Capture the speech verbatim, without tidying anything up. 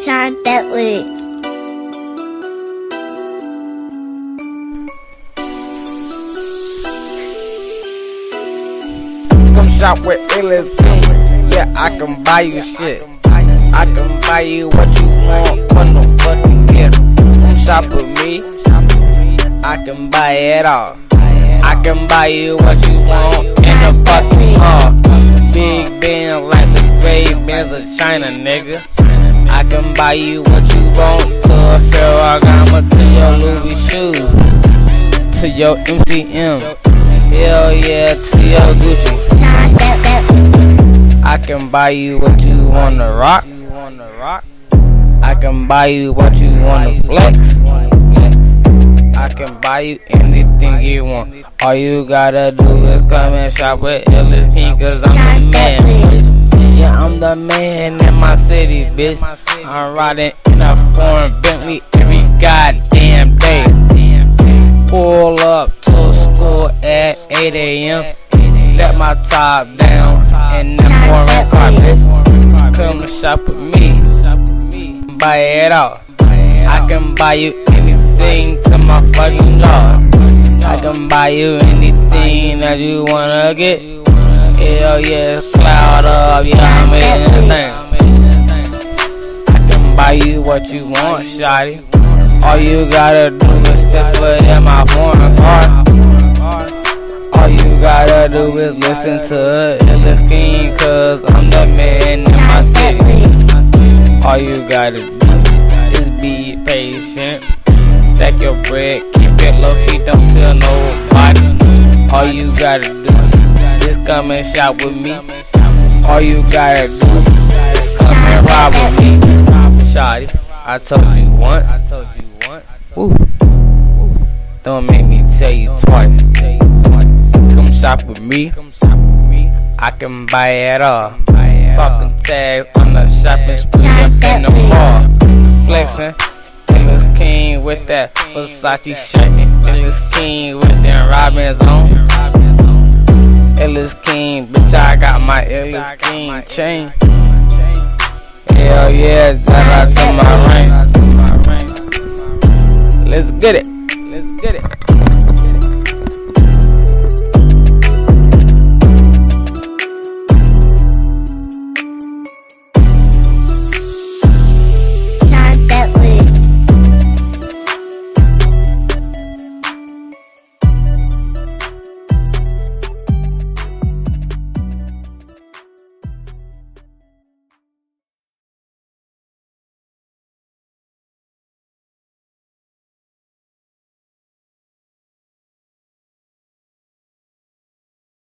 Sean Bentley. Come shop with Illis King. Yeah, I can buy you shit. I can buy you what you want for no fucking gift. Come shop with me. I can buy it all. I can buy you what you want in the fucking mall. Big Benz like the great Benz of China, nigga. I can buy you what you want to a Ferragamo, to your Louis shoes, to your M C M. Hell yeah, to your Gucci. I can buy you what you wanna rock. I can buy you what you wanna flex. I can buy you anything you want. All you gotta do is come and shop with Illis King, cause I'm the man, bitch. Yeah, I'm the man in my city, bitch. I'm riding in a foreign Bentley every goddamn day. Pull up to school at eight A M Let my top down and that foreign carpet. Come and shop with me. Buy it all. I can buy you anything to my fucking jaw. I can buy you anything that you wanna get. Hell yeah, cloud up, yeah, I'm in thing. I can buy you what you want, shawty. All you gotta do is step foot in my foreign car. All you gotta do is listen to Illis King, cause I'm the man in my city. All you gotta do is be patient. Stack your bread, keep it low key, don't tell nobody. All you gotta do is come and shop with me. All you gotta do is come and ride with me. Shawty, I told you once. Woo. Don't make me tell you twice. Come shop with me. I can buy it all. Poppin' tags on the shopping spree up in the mall. Flexin'. Illis King with that Versace shirt. Illis King with them Robins on. Illis King, bitch, I got my Illis King chain. Hell yeah, that I to my ring. Let's get it. Let's get it.